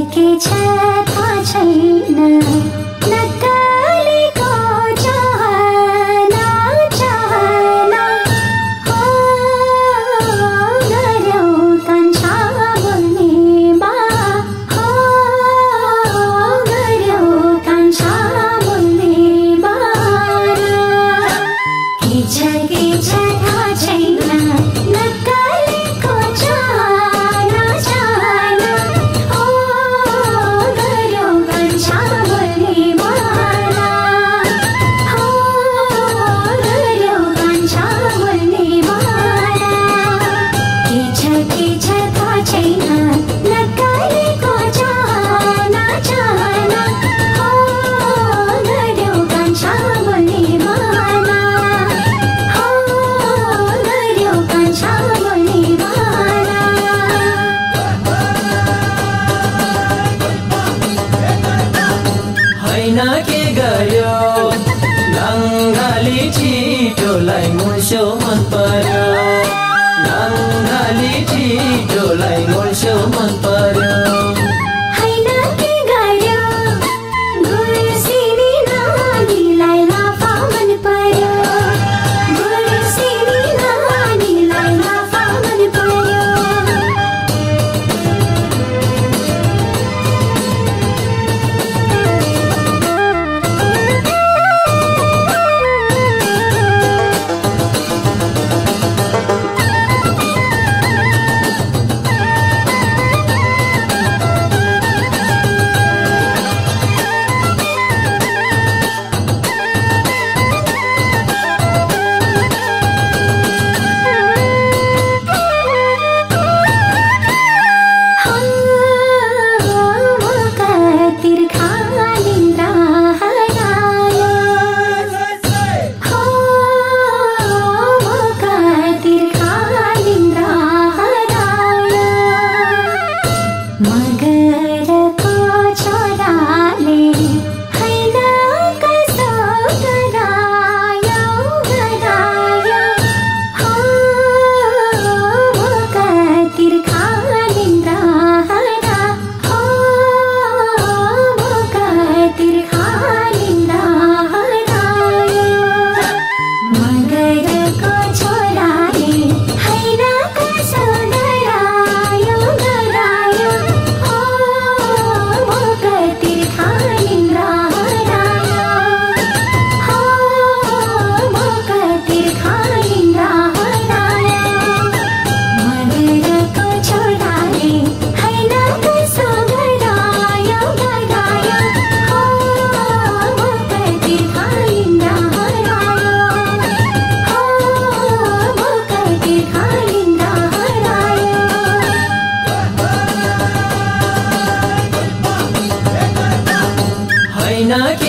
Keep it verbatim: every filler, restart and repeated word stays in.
के छ थाहा छैन नक्कलीको चाहना चाहना हो गर्यौ कान्छा बोल्ने बा हो गर्यौ कान्छा बोल्ने बारा के छ के छ थाहा छैन नक्कलीको चाहना चाहना हो गर्यौ कान्छा बोल्ने बारा हो गर्यौ कान्छा बोल्ने बारा के छ के छ थाहा छैन नक्कलीको चाहना चाहना हो गर्यौ कान्छा बोल्ने बारा हो गर्यौ कान्छा बोल्ने बारा हैन के गर्यो नङ्गाली छिटोलाई मुर्स्यो मन पर्यो नङ्गाली छिटोलाई मुर्स्यो मन पर्यो हैन के गर्यो गुर्सिनी नानीलाई लाफा मन पर्यो गुर्सिनी नानीलाई लाफा मन पर्यो मगरको छोराले हैन कसो गरायो गरायो हो भोकतिर खालिन्द्रा हरा हो भोकतिर खालिन्द्रा हरायो मगरको छोराले हैन कसो गरायो गरायो हो भोकतिर खालिन्द्रा हरायो हो भोकतिर खालिन्द्रा हरायो मगरको छोराले हैन कसो गरायो गरायो हो भोकतिर खालिन्द्रा हरायो हो भोकतिर खालिन्द्रा हरायो हैन के